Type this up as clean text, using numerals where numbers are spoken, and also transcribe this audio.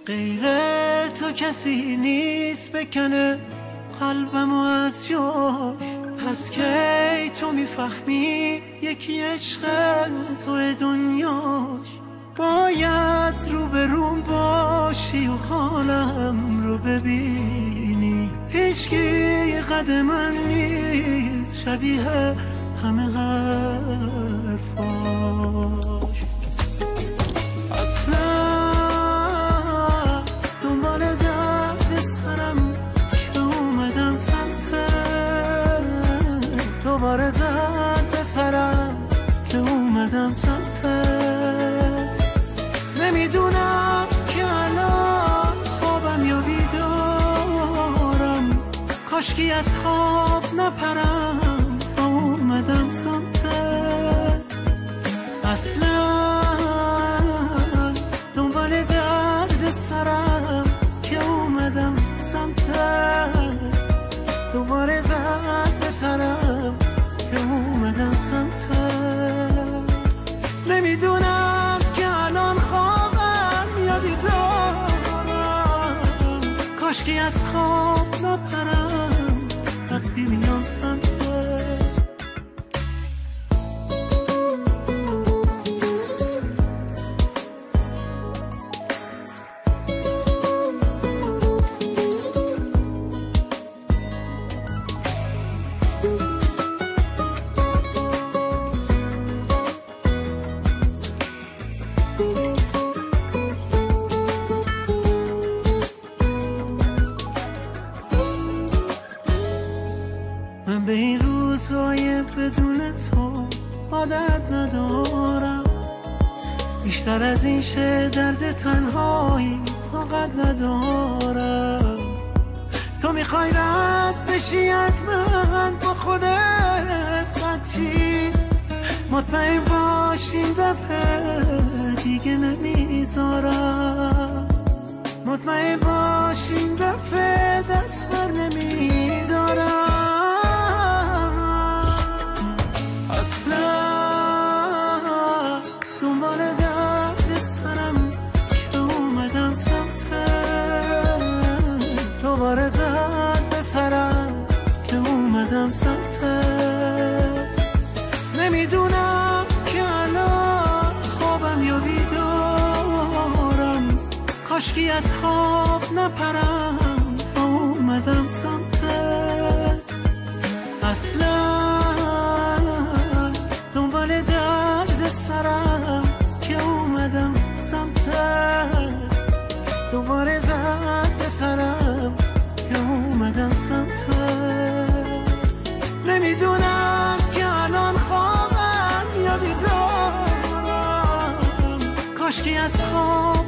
غیر تو کسی نیست بکنه قلبمو از جاش. پس کی تو میفهمی یکی عشق تو دنیاش؟ باید رو به روم باشی و حالم رو ببینی. هیچکی قد من نیست شبیه همه حرفاش. اصلا دنبال درد سرم که اومدم سمتت. دوباره زد به سرم که اومدم سمتت. نمیدونم که الان خوابم یا بیدارم. کاشکی از خواب نپرم تا اومدم سمتت. اصلا دنبال درد سرم که اومدم سمتت. دوباره زد به سرم که اومدم سمتت. نمیدونم که الان خوابم یا بیدارم. کاشکی از خواب نپرم وقتی میام سمتت. من به این روزای بدون تو عادت ندارم. بیشتر از این شه درد تنهایی طاقت ندارم. تو میخوای رد بشی از من با خودت بچی. مطمئن باش این دفعه دیگه نمیذارم. مطمئن باش این دفعه دست بر نمیدارم. اصلا دنبال درد سرم که اومدم سمتت. دوباره زد به سرم که اومدم سمتت. نمیدونم که الان خوابم یا بیدارم. کاشکی از خواب نپرم تا اومدم سمتت. اصلا دنبال درد سرم که اومدم سمتت. دوباره زد به سرم که اومدم سمتت. نمیدونم که الان خوابم یا بیدارم. کاشکی از خواب